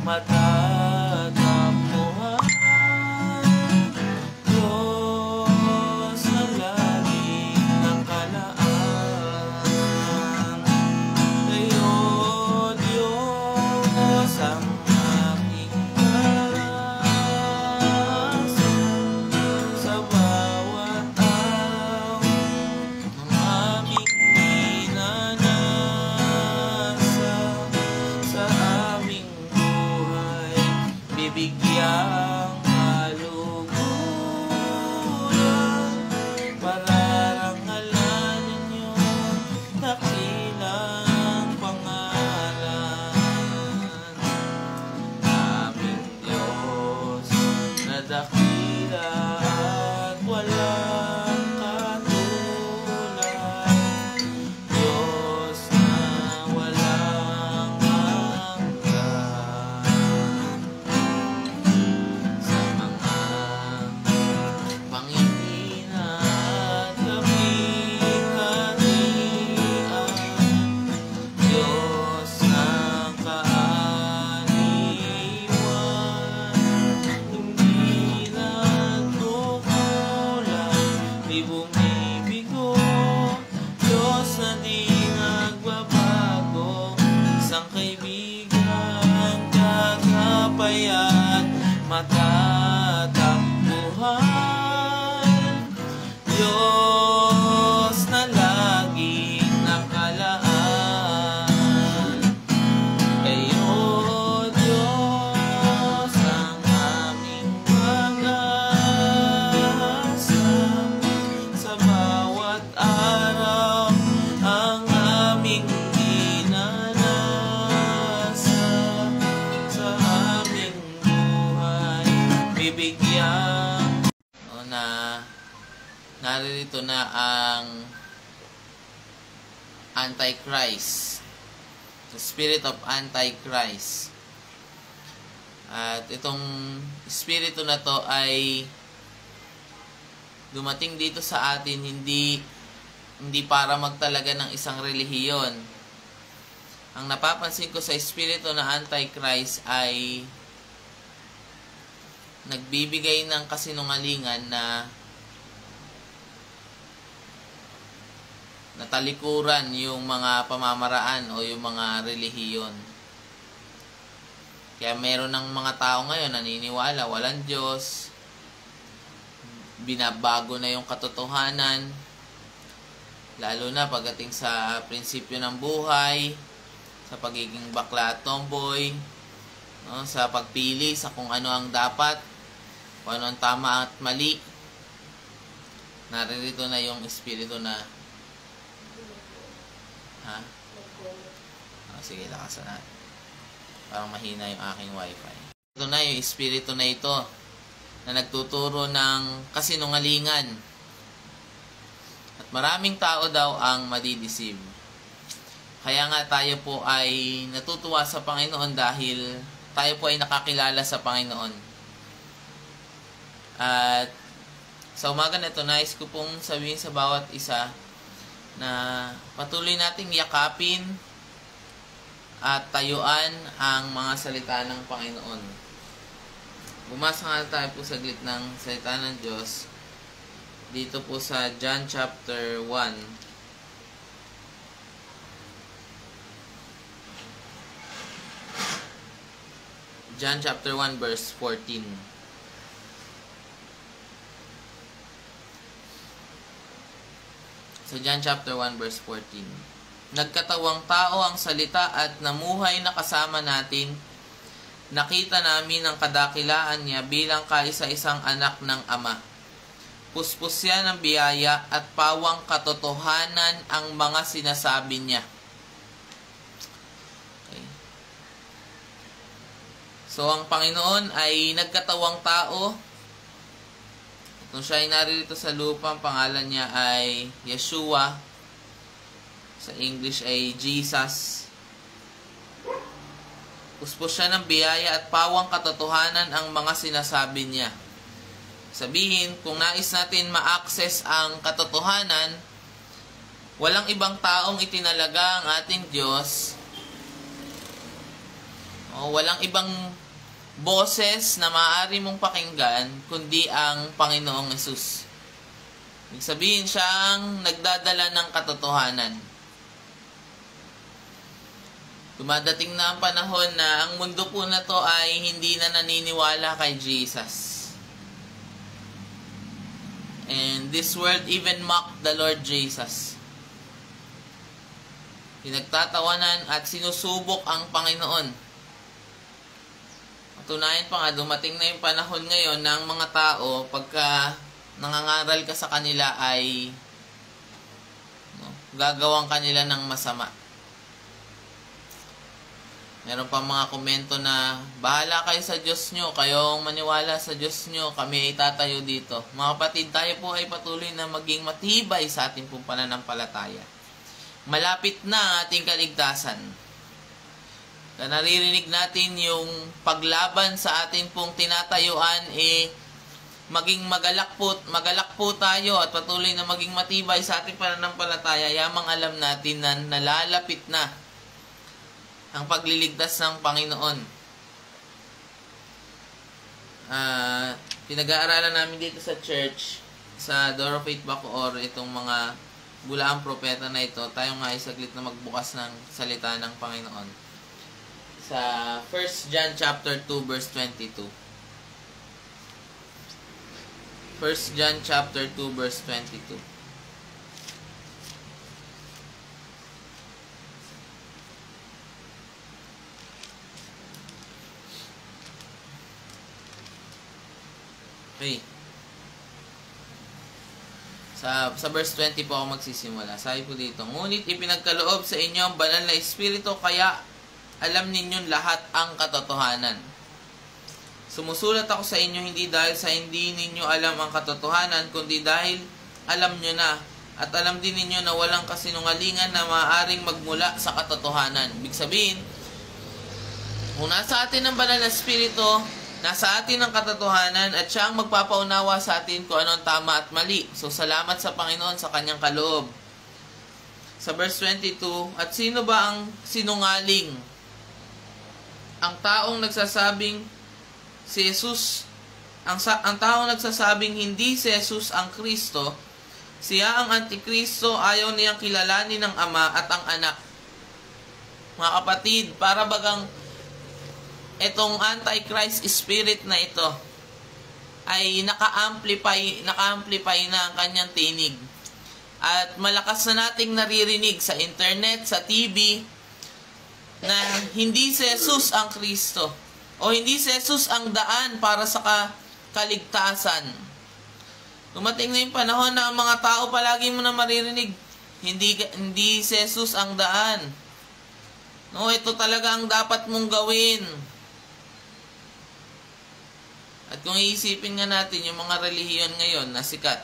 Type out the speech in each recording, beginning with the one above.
matatakbuhan. Diyos na laging nakalaan. Kayo, Diyos, ang aking pag-asa. Sa bawat araw ng aming dinanasa, sa aming buhay, bibigyang kalugod. Pararangalan ninyo dakilang pangalan. Aming Diyos na dakila at walang katulad. Diyos na walang hanggan. Sa mga pangingina at kapighatian, Diyos na kaaliwan. Hindi nagkukulang, di bumibigo. Diyos na di nagbabago. Isang kaibigan, katapayan, matatakbuhan. Diyos na laging nakalaan. Kayo, Diyos, ang aming pag-asa. Sa bawat araw ang aming dinanasa, sa aming buhay, bibigyan. Naririto na ang Antichrist, the spirit of Antichrist. At itong espiritu na to ay dumating dito sa atin hindi para magtalaga ng isang relihiyon. Ang napapansin ko sa espiritu na Antichrist ay nagbibigay ng kasinungalingan na natalikuran yung mga pamamaraan o yung mga relihiyon. Kaya meron ng mga tao ngayon naniniwala walang Diyos, binabago na yung katotohanan, lalo na pagdating sa prinsipyo ng buhay, sa pagiging bakla at tomboy, no, sa pagpili sa kung ano ang dapat, kung ano ang tama at mali. Naririto na yung espiritu na sige, lakasan natin. Parang mahina yung aking wifi. Ito na yung espiritu na ito na nagtuturo ng kasinungalingan. At maraming tao daw ang madideceive. Kaya nga tayo po ay natutuwa sa Panginoon dahil tayo po ay nakakilala sa Panginoon. At sa umaga na ito, nais ko pong sabihin sa bawat isa na patuloy nating yakapin at tayuan ang mga salita ng Panginoon. Bumasa nga tayo po saglit ng salita ng Diyos dito po sa John chapter 1. John chapter 1 verse 14. So John chapter 1 verse 14. Nagkatawang tao ang salita at namuhay na kasama natin. Nakita namin ang kadakilaan niya bilang kaisa-isang anak ng Ama. Puspos siya ng biyaya at pawang katotohanan ang mga sinasabi niya. Okay. So ang Panginoon ay nagkatawang tao. Kung siya ay naririto sa lupa, ang pangalan niya ay Yeshua. Sa English ay Jesus. Puspos siya ng biyaya at pawang katotohanan ang mga sinasabi niya. Sabihin, kung nais natin ma-access ang katotohanan, walang ibang taong itinalaga ang ating Diyos. Walang ibang boses na maaari mong pakinggan kundi ang Panginoong Hesus. Ibig sabihin, siya ang nagdadala ng katotohanan. Dumadating na ang panahon na ang mundo po na to ay hindi na naniniwala kay Jesus. And this world even mocked the Lord Jesus. Pinagtatawanan at sinusubok ang Panginoon. Patunayan pa nga, dumating na yung panahon ngayon na ang mga tao, pagka nangangaral ka sa kanila ay gagawang kanila ng masama. Meron pa mga komento na, bahala kayo sa Diyos nyo, kayong maniwala sa Diyos nyo, kami ay tatayo dito. Mga kapatid, tayo po ay patuloy na maging matibay sa ating pong pananampalataya. Malapit na ang ating kaligtasan. Na naririnig natin yung paglaban sa ating pong tinatayuan, maging magalak po tayo at patuloy na maging matibay sa ating pananampalataya. Yamang alam natin na nalalapit na ang pagliligtas ng Panginoon. Pinag-aaralan namin dito sa church, sa Door of Faith Bacoor, itong mga bulaang propeta na ito. Tayo nga ay saglit na magbukas ng salita ng Panginoon. Sa 1 John chapter 2 verse 22. 1 John chapter 2 verse 22. Okay. Sa verse 20 po ako magsisimula. Sabi po dito, ngunit ipinagkaloob sa inyo ang banal na Espiritu, kaya alam ninyong lahat ang katotohanan. Sumusulat ako sa inyo hindi dahil sa hindi ninyo alam ang katotohanan, kundi dahil alam nyo na, at alam din ninyo na walang kasinungalingan na maaaring magmula sa katotohanan. Ibig sabihin, kung nasa atin ang banal na Espiritu, nasa atin ang katotohanan at siya ang magpapaunawa sa atin kung ano ang tama at mali. So, salamat sa Panginoon sa kanyang kaloob. Sa verse 22, at sino ba ang sinungaling? Ang taong nagsasabing si Jesus, ang taong nagsasabing hindi si Jesus ang Kristo, siya ang Antikristo, ayaw niyang kilalanin ng Ama at ang Anak. Mga kapatid, para bagang itong Antichrist spirit na ito ay naka-amplify na ang kanyang tinig. At malakas na nating naririnig sa internet, sa TV, na hindi si Jesus ang Kristo o hindi si Jesus ang daan para sa kaligtasan. Dumating na yung panahon na ang mga tao palagi mo na maririnig, hindi si Jesus ang daan. No, ito talaga ang dapat mong gawin. At kung iisipin nga natin yung mga relihiyon ngayon na sikat,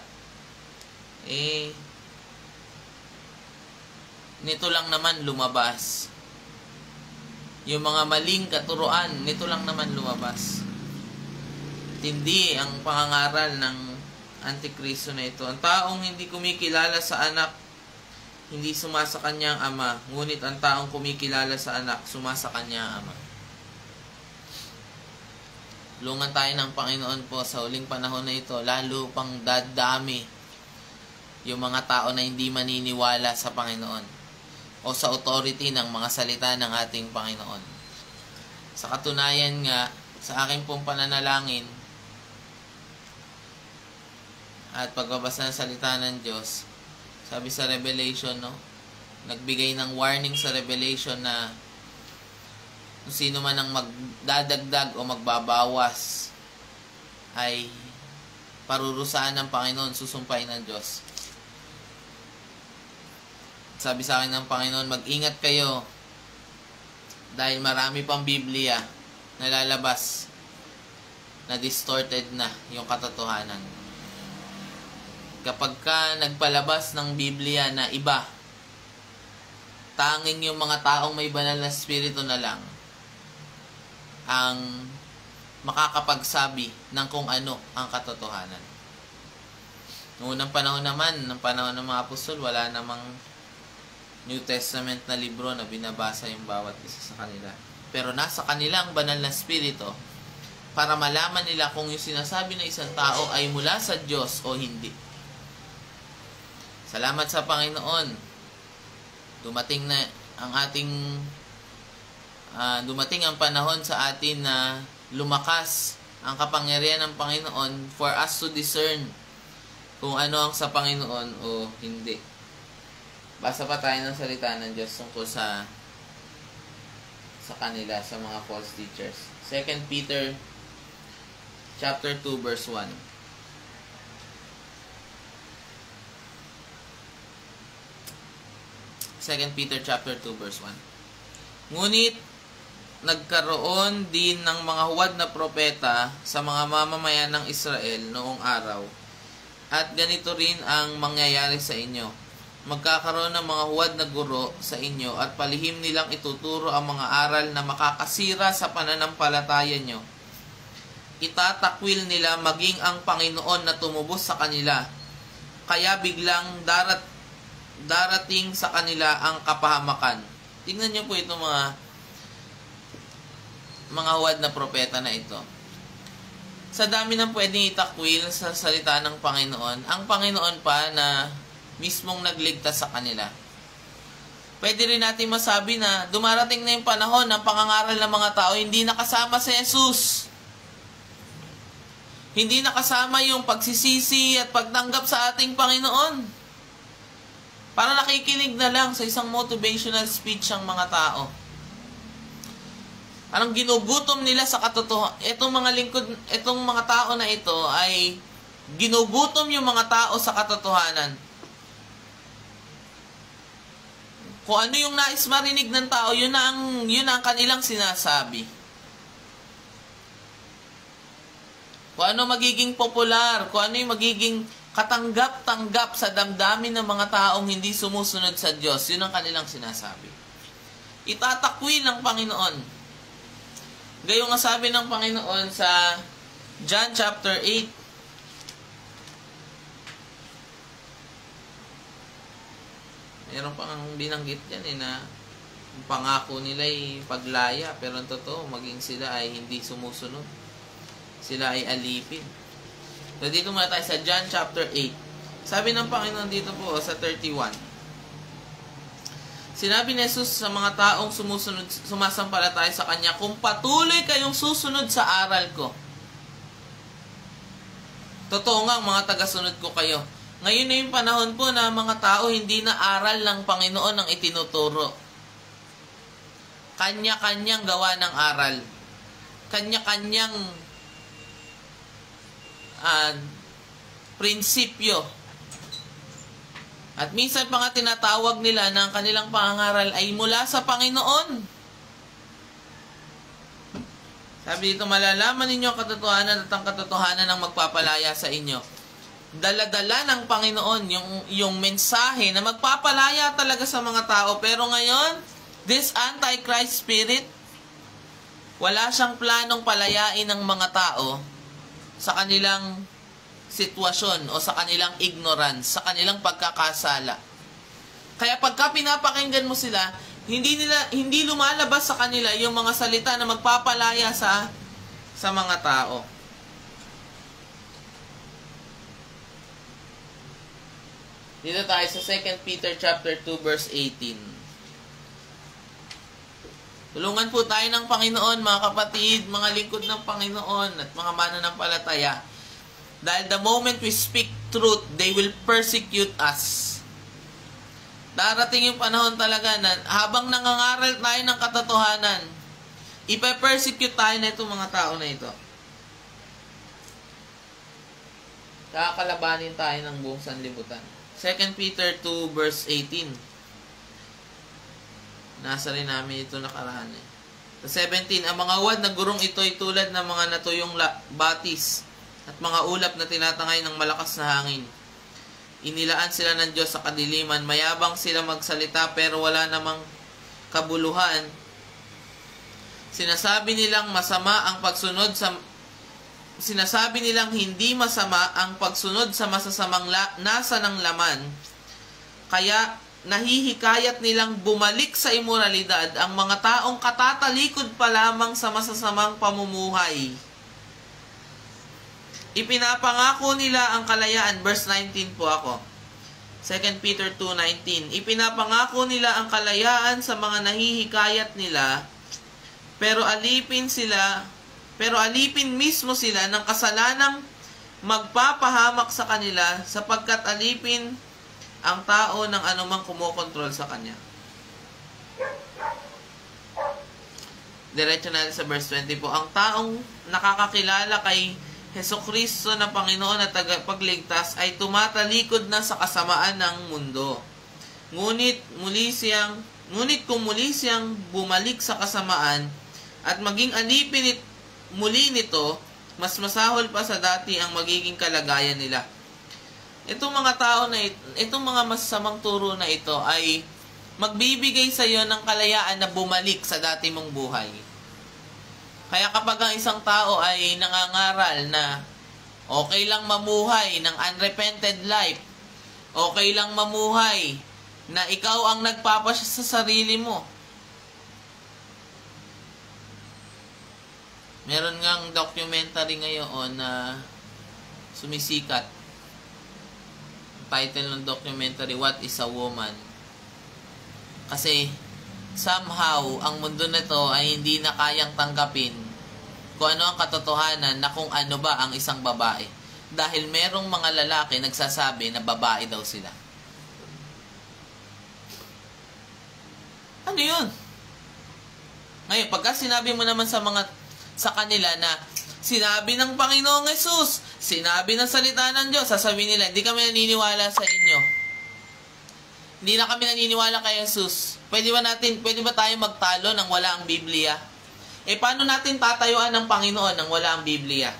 nito lang naman lumabas. Yung mga maling katuruan, nito lang naman lumabas. Hindi ang pangangaral ng Antikristo na ito. Ang taong hindi kumikilala sa anak, hindi sumasa kanya ang ama. Ngunit ang taong kumikilala sa anak, sumasa kanya ang ama. Tulungan tayo ng Panginoon po sa huling panahon na ito, lalo pang dadami yung mga tao na hindi maniniwala sa Panginoon o sa authority ng mga salita ng ating Panginoon. Sa katunayan nga, sa aking pong pananalangin at pagbabasa ng salita ng Diyos, sabi sa Revelation, nagbigay ng warning sa Revelation na kung sino man ang magdadagdag o magbabawas ay parurusahan ng Panginoon, susumpain ng Diyos. Sabi sa akin ng Panginoon, mag-ingat kayo dahil marami pang Biblia na lalabas na distorted na yung katotohanan. Kapag ka nagpalabas ng Biblia na iba, tanging yung mga taong may banal na Espiritu na lang ang makakapagsabi ng kung ano ang katotohanan. Noong unang panahon naman, ng panahon ng mga apostol, wala namang New Testament na libro na binabasa yung bawat isa sa kanila. pero nasa kanilang banal na spirito para malaman nila kung yung sinasabi ng isang tao ay mula sa Diyos o hindi. Salamat sa Panginoon. Dumating ang panahon sa atin na lumakas ang kapangyarihan ng Panginoon for us to discern kung ano ang sa Panginoon o hindi. Basa pa tayo ng salita ng Diyos tungkol sa kanila, sa mga false teachers. 2 Peter chapter 2 verse 1. 2 Peter chapter 2 verse 1. Ngunit nagkaroon din ng mga huwad na propeta sa mga mamamayan ng Israel noong araw. At ganito rin ang mangyayari sa inyo. Magkakaroon ng mga huwad na guro sa inyo at palihim nilang ituturo ang mga aral na makakasira sa pananampalataya nyo. Itatakwil nila maging ang Panginoon na tumubos sa kanila. Kaya biglang darating sa kanila ang kapahamakan. Tingnan nyo po itong mga huwad na propeta na ito. Sa dami ng pwedeng itakwil sa salita ng Panginoon, ang Panginoon pa na mismong nagligtas sa kanila. Pwede rin natin masabi na dumarating na yung panahon ng pangangaral ng mga tao hindi nakasama si Jesus. Hindi nakasama yung pagsisisi at pagtanggap sa ating Panginoon. Para nakikinig na lang sa isang motivational speech ang mga tao. Parang ginugutom nila sa katotohanan. Itong mga tao na ito ay ginugutom yung mga tao sa katotohanan. Kung ano yung nais marinig ng tao, yun ang kanilang sinasabi. Kung ano magiging popular, kung ano yung magiging katanggap-tanggap sa damdamin ng mga taong hindi sumusunod sa Diyos, yun ang kanilang sinasabi. Itatakwil ng Panginoon. Gayong nga sabi ng Panginoon sa John chapter 8, meron pang binanggit yan na ang pangako nila ay paglaya, pero ang totoo, maging sila ay hindi sumusunod. Sila ay alipin. So dito muna tayo sa John chapter 8. Sabi ng Panginoon dito po sa 31. Sinabi ni Jesus sa mga taong sumasampalataya sa Kanya, kung patuloy kayong susunod sa aral ko. Totoo nga, mga tagasunod ko kayo. Ngayon na yung panahon po na mga tao hindi na aral ng Panginoon ang itinuturo. Kanya-kanyang gawa ng aral. Kanya-kanyang prinsipyo. At minsan pa nga tinatawag nila na ang kanilang pangangaral ay mula sa Panginoon. Sabi dito, malalaman ninyo ang katotohanan at ang katotohanan ang magpapalaya sa inyo. Dala-dala ng Panginoon yung mensahe na magpapalaya talaga sa mga tao. Pero ngayon, this antichrist spirit, wala siyang planong palayain ng mga tao sa kanilang sitwasyon o sa kanilang ignorance, sa kanilang pagkakasala. Kaya pagka pinapakinggan mo sila, hindi lumalabas sa kanila yung mga salita na magpapalaya sa mga tao. Dito tayo sa 2 Peter chapter 2 verse 18. Tulungan po tayo ng Panginoon, mga kapatid, mga lingkod ng Panginoon at mga mananampalataya. Dahil the moment we speak truth, they will persecute us. Darating yung panahon talaga na habang nangangaral tayo ng katotohanan, ipe-persecute tayo na itong mga tao na ito. Kakalabanin tayo ng buong sanlibutan. 2 Peter 2 verse 18. Nasa rin namin ito nakaraan eh. Sa 17, ang mga huwad na gurong ito ay tulad ng mga natuyong batis at mga ulap na tinatangay ng malakas na hangin. Inilaan sila ng Diyos sa kadiliman. Mayabang sila magsalita pero wala namang kabuluhan. Sinasabi nilang hindi masama ang pagsunod sa masasamang nasa ng laman. Kaya nahihikayat nilang bumalik sa imoralidad ang mga taong katatalikod pa lamang sa masasamang pamumuhay. Ipinapangako nila ang kalayaan. Verse 19 po ako. 2 Peter 2:19. Ipinapangako nila ang kalayaan sa mga nahihikayat nila, pero alipin mismo sila ng kasalanang magpapahamak sa kanila, sapagkat alipin ang tao ng anumang kumokontrol sa kanya. Diretso natin sa verse 20 po. Ang taong nakakakilala kay Hesukristo na Panginoon at tagapagligtas ay tumatalikod na sa kasamaan ng mundo. Ngunit kung muli siyang bumalik sa kasamaan at maging alipin muli nito, mas masahol pa sa dati ang magiging kalagayan nila. Itong mga masasamang turo na ito ay magbibigay sa iyo ng kalayaan na bumalik sa dati mong buhay. Kaya kapag ang isang tao ay nangangaral na okay lang mamuhay ng unrepented life, okay lang mamuhay na ikaw ang nagpapasya sa sarili mo. Meron ngang documentary ngayon na sumisikat. Title ng documentary, What is a Woman? Kasi somehow, ang mundo na to ay hindi na kayang tanggapin kung ano ang katotohanan na kung ano ba ang isang babae. Dahil merong mga lalaki nagsasabi na babae daw sila. Ano yun? Ngayon, pagka sinabi mo naman sa kanila na sinabi ng Panginoong Hesus, sinabi ng salita ng Diyos, sasabihin nila, hindi kami naniniwala sa inyo. Hindi na kami naniniwala kay Jesus. Pwede ba tayo magtalo nang wala ang Biblia? Paano natin tatayuan ng Panginoon nang wala ang Biblia?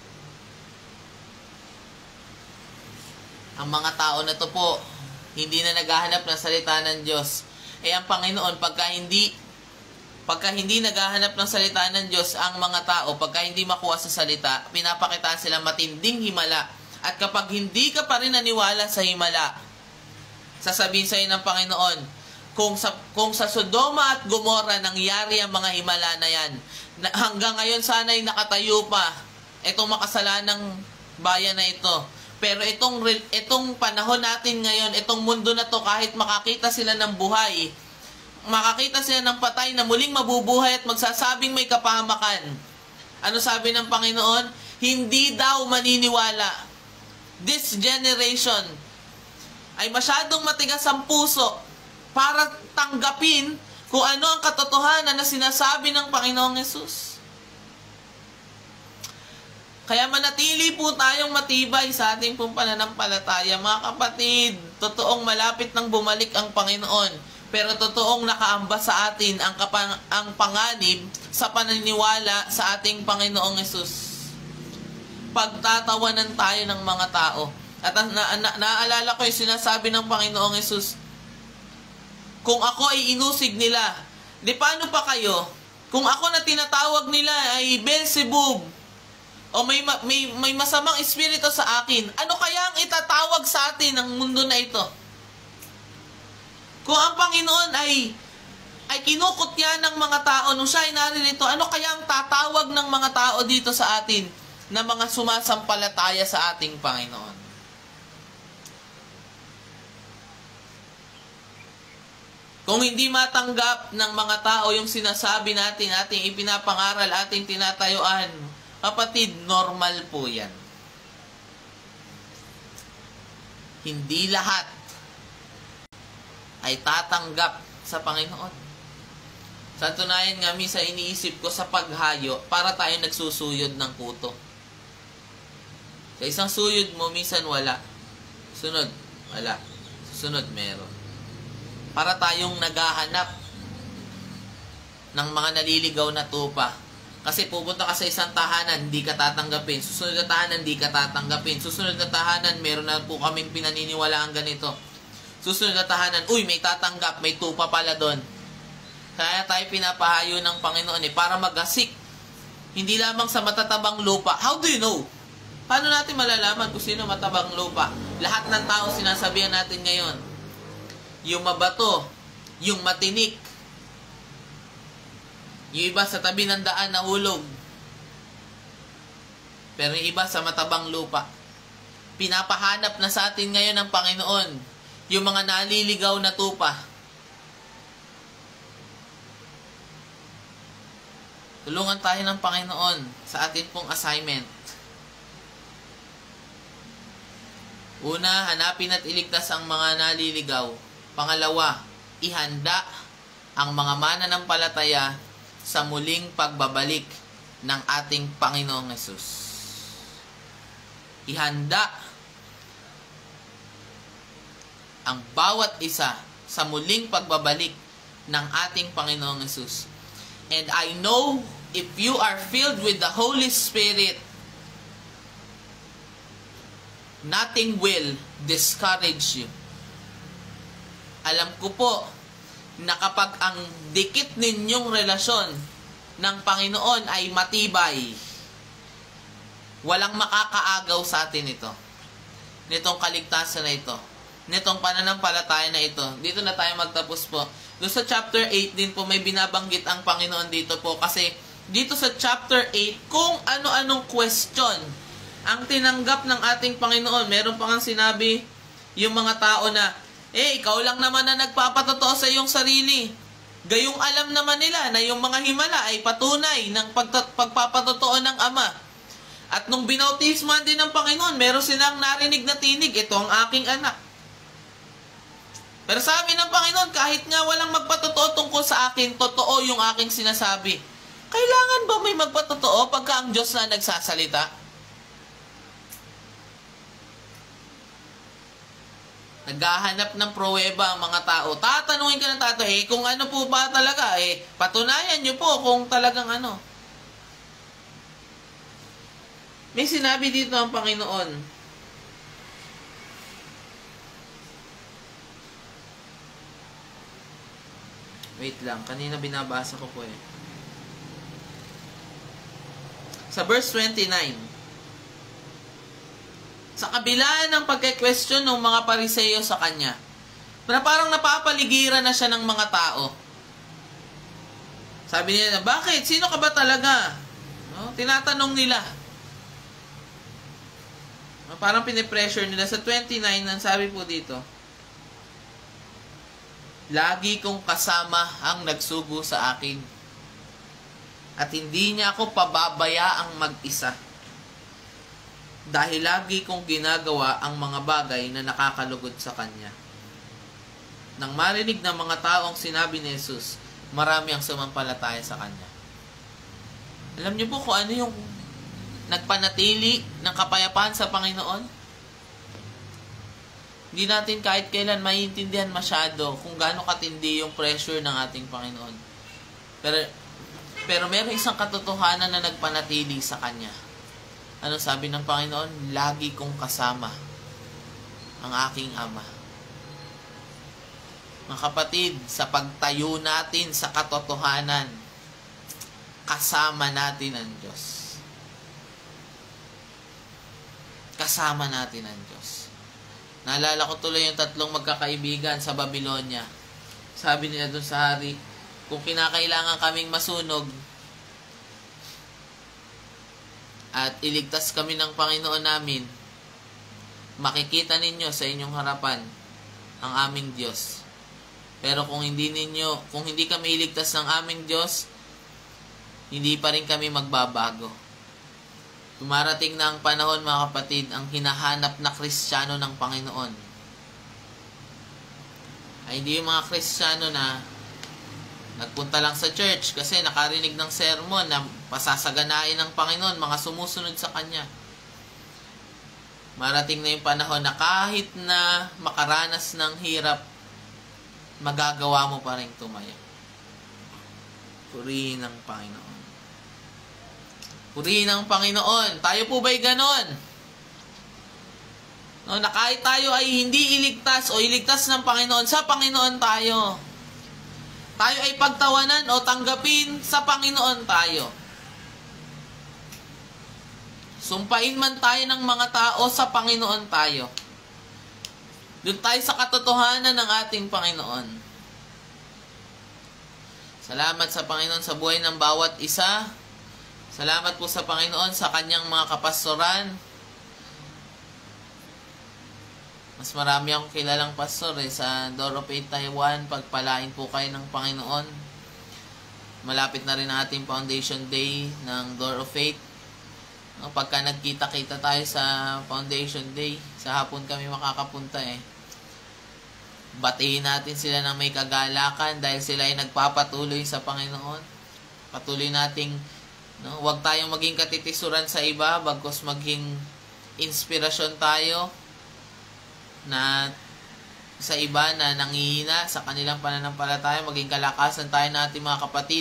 Ang mga tao na to po, hindi na naghahanap ng salita ng Diyos. Ang Panginoon, pagka hindi naghahanap ng salita ng Diyos ang mga tao, pagka hindi makuha sa salita, pinapakitaan sila matinding himala. At kapag hindi ka pa rin naniwala sa himala, sasabihin sa iyo ng Panginoon, kung sa Sodoma at Gomora nangyari ang mga himala na yan, hanggang ngayon sana'y nakatayo pa itong makasalanang bayan na ito. Pero itong panahon natin ngayon, itong mundo na to, kahit makakita sila ng buhay, makakita sila ng patay na muling mabubuhay at magsasabing may kapahamakan. Ano sabi ng Panginoon? Hindi daw maniniwala. This generation ay masyadong matigas ang puso para tanggapin kung ano ang katotohanan na sinasabi ng Panginoong Hesus. Kaya manatili po tayong matibay sa ating pong pananampalataya. Mga kapatid, totoong malapit nang bumalik ang Panginoon. Pero totoong nakaamba sa atin ang panganib sa paniniwala sa ating Panginoong Hesus. Pagtatawanan tayo ng mga tao. At naalala ko yung sinasabi ng Panginoong Hesus, kung ako ay inusig nila, di paano pa kayo? Kung ako na tinatawag nila ay Beelzebub, o may masamang espiritu sa akin, ano kaya ang itatawag sa atin ng mundo na ito? Kung ang Panginoon ay kinukutya ng mga tao nung siya ay naririto, ano kaya ang tatawag ng mga tao dito sa atin na mga sumasampalataya sa ating Panginoon? Kung hindi matanggap ng mga tao yung sinasabi natin, ating ipinapangaral, ating tinatayuan, kapatid, normal po yan. Hindi lahat ay tatanggap sa Panginoon. Sa tunayan nga, minsan iniisip ko sa paghayo, para tayo nagsusuyod ng kuto. Sa isang suyod mo, minsan wala. Sunod, wala. Sunod, meron. Para tayong naghahanap ng mga naliligaw na tupa. Kasi pupunta ka sa isang tahanan, hindi ka tatanggapin. Susunod na tahanan, hindi ka tatanggapin. Susunod na tahanan, meron na po kaming pinaniniwalaan ganito. Susunod na tahanan, uy, may tatanggap, may tupa pala doon. Kaya tayo pinapahayo ng Panginoon para magasik. Hindi lamang sa matatabang lupa. How do you know? Paano natin malalaman kung sino matabang lupa? Lahat ng tao sinasabihan natin ngayon. yung mabato, yung matinik. Yung iba sa tabi ng daan nahulog. Pero yung iba sa matabang lupa. Pinapahanap na sa atin ngayon ng Panginoon yung mga naliligaw na tupa. Tulungan tayo ng Panginoon sa atin pong assignment. Una, hanapin at iligtas ang mga naliligaw. Pangalawa, ihanda ang mga mananampalataya sa muling pagbabalik ng ating Panginoong Hesus. Ihanda ang bawat isa sa muling pagbabalik ng ating Panginoong Hesus. And I know if you are filled with the Holy Spirit, nothing will discourage you. Alam ko po na kapag ang dikit ninyong relasyon ng Panginoon ay matibay, walang makakaagaw sa atin ito. Nitong kaligtasan na ito. Nitong pananampalataya na ito. Dito na tayo magtapos po. Doon sa chapter 8 din po may binabanggit ang Panginoon dito po. Kasi dito sa chapter 8, kung ano-anong question ang tinanggap ng ating Panginoon. Meron pa nga sinabi yung mga tao na, ikaw lang naman na nagpapatotoo sa iyong sarili. Gayong alam naman nila na yung mga himala ay patunay ng pagpapatotoo ng Ama. At nung binautisman din ng Panginoon, meron silang narinig na tinig, ito ang aking anak. Pero sabi ng Panginoon, kahit nga walang magpatotoo tungkol sa akin, totoo yung aking sinasabi. Kailangan ba may magpatotoo pagka ang Diyos na nagsasalita? Naghahanap ng pruweba ang mga tao. Tatanungin ka ng tao, kung ano po ba talaga? Patunayan nyo po kung talagang ano. May sinabi dito ang Panginoon. Wait lang, kanina binabasa ko po Sa verse 29. Sa kabila ng pagke-question ng mga Pariseo sa kanya, na parang napapaligiran na siya ng mga tao. Sabi nila, bakit? Sino ka ba talaga? No? Tinatanong nila. Parang pinipressure nila. Sa 29, ang sabi po dito, lagi kong kasama ang nagsugo sa akin. At hindi niya ako pababayaang mag-isa. Dahil lagi kong ginagawa ang mga bagay na nakakalugod sa Kanya. Nang marinig ng mga taong sinabi ni Jesus, marami ang sumampalataya sa Kanya. Alam niyo po kung ano yung nagpanatili ng kapayapaan sa Panginoon? Hindi natin kahit kailan maiintindihan masyado kung gaano katindi yung pressure ng ating Panginoon. Pero meron isang katotohanan na nagpanatili sa Kanya. Ano sabi ng Panginoon? Lagi kong kasama ang aking Ama. Mga kapatid, sa pagtayo natin sa katotohanan, kasama natin ang Diyos. Kasama natin ang Diyos. Naalala ko tuloy yung tatlong magkakaibigan sa Babylonia. Sabi nila doon sa hari, kung kinakailangan kaming masunog at iligtas kami ng Panginoon namin, makikita ninyo sa inyong harapan ang aming Diyos. Pero kung hindi kami iligtas ng aming Diyos, hindi pa rin kami magbabago. Dumarating na ang panahon, mga kapatid, ang hinahanap na Kristiyano ng Panginoon ay hindi yung mga Kristiyano na nagpunta lang sa church kasi nakarinig ng sermon na pasasaganain ng Panginoon, mga sumusunod sa Kanya. Marating na yung panahon na kahit na makaranas ng hirap, magagawa mo pa rin tumaya. Purihin ang Panginoon. Purihin ang Panginoon. Tayo po ba'y ganon? No, na kahit tayo ay hindi iligtas o iligtas ng Panginoon, sa Panginoon tayo. Tayo ay pagtawanan o tanggapin, sa Panginoon tayo. Sumpain man tayo ng mga tao, sa Panginoon tayo. Doon tayo sa katotohanan ng ating Panginoon. Salamat sa Panginoon sa buhay ng bawat isa. Salamat po sa Panginoon sa kanyang mga kapastoran. Mas marami akong kilalang pastor sa Door of Faith Taiwan. Pagpalain po kayo ng Panginoon. Malapit na rin ang ating Foundation Day ng Door of Faith. Pagka nagkita-kita tayo sa Foundation Day, sa hapon kami makakapunta Batiin natin sila ng may kagalakan dahil sila ay nagpapatuloy sa Panginoon. Patuloy nating huwag tayong maging katitisuran sa iba, bagkus maging inspirasyon tayo na sa iba na nangihina sa kanilang pananampalataya, maging kalakasan tayo ng ating mga kapatid.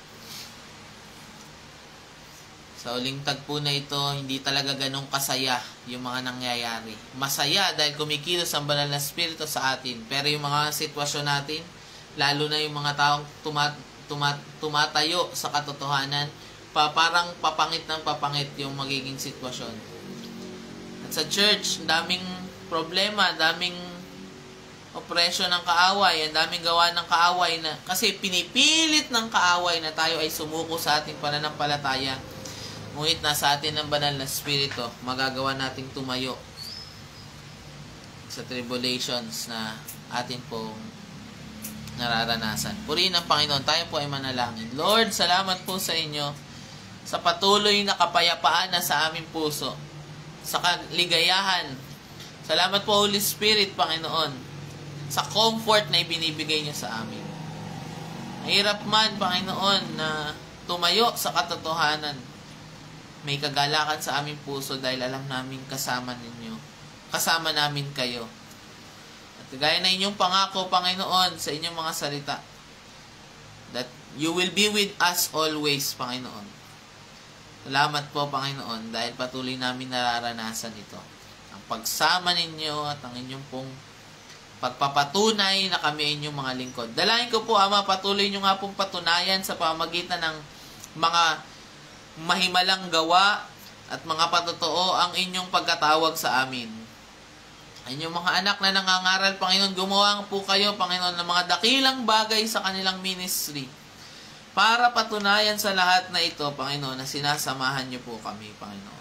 Sa uling tagpo na ito, hindi talaga ganong kasaya yung mga nangyayari. Masaya dahil kumikilos ang banal na Espiritu sa atin. Pero yung mga sitwasyon natin, lalo na yung mga taong tumatayo sa katotohanan, parang papangit ng papangit yung magiging sitwasyon. At sa church, daming problema, daming opresyon ng kaaway, ang daming gawa ng kaaway na kasi pinipilit ng kaaway na tayo ay sumuko sa ating pananampalataya. Ngunit nasa atin ang banal na Espiritu, magagawa nating tumayo sa tribulations na atin pong nararanasan. Purihin ang Panginoon, tayo po ay manalangin. Lord, salamat po sa inyo sa patuloy na kapayapaan na sa aming puso, sa kaligayahan. Salamat po, Holy Spirit, Panginoon, sa comfort na ibinibigay niyo sa amin. Mahirap man, Panginoon, na tumayo sa katotohanan. May kagalakan sa aming puso dahil alam namin kasama ninyo. Kasama namin kayo. At gaya na inyong pangako, Panginoon, sa inyong mga salita, that you will be with us always, Panginoon. Salamat po, Panginoon, dahil patuloy namin nararanasan ito. Ang pagsama ninyo at ang inyong pong pagpapatunay na kami inyong mga lingkod. Dalangin ko po, Ama, patuloy nyo nga pong patunayan sa pamagitan ng mga mahimalang gawa at mga patotoo ang inyong pagkatawag sa amin. Inyong mga anak na nangangaral, Panginoon, gumawa po kayo, Panginoon, ng mga dakilang bagay sa kanilang ministry para patunayan sa lahat na ito, Panginoon, na sinasamahan niyo po kami, Panginoon.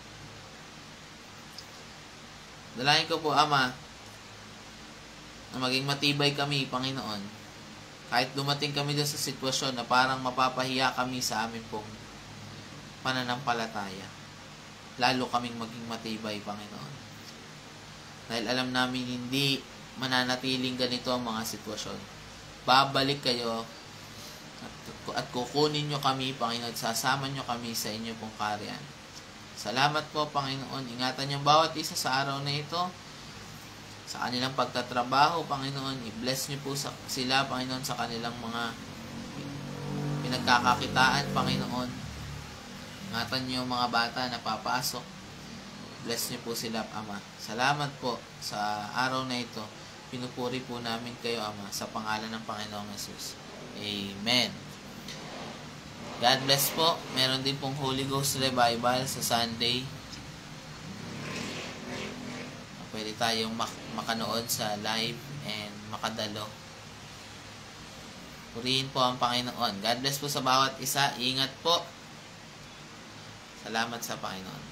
Dalangin ko po, Ama, na maging matibay kami, Panginoon, kahit dumating kami doon sa sitwasyon na parang mapapahiya kami sa amin pong pananampalataya. Lalo kaming maging matibay, Panginoon. Dahil alam namin hindi mananatiling ganito ang mga sitwasyon. Babalik kayo at kukunin nyo kami, Panginoon. Sasama nyo kami sa inyo pong kaharian. Salamat po, Panginoon. Ingatan nyo bawat isa sa araw na ito. Sa kanilang pagtatrabaho, Panginoon. I-bless nyo po sila, Panginoon, sa kanilang mga pinagkakakitaan, Panginoon. Ingatan niyo yung mga bata na papasok. Bless niyo po sila, Ama. Salamat po sa araw na ito. Pinupuri po namin kayo, Ama, sa pangalan ng Panginoong Yesus. Amen. God bless po. Meron din pong Holy Ghost Revival sa Sunday. Pwede tayong makanood sa live and makadalo. Purihin po ang Panginoon. God bless po sa bawat isa. Ingat po. Salamat sa Panginoon.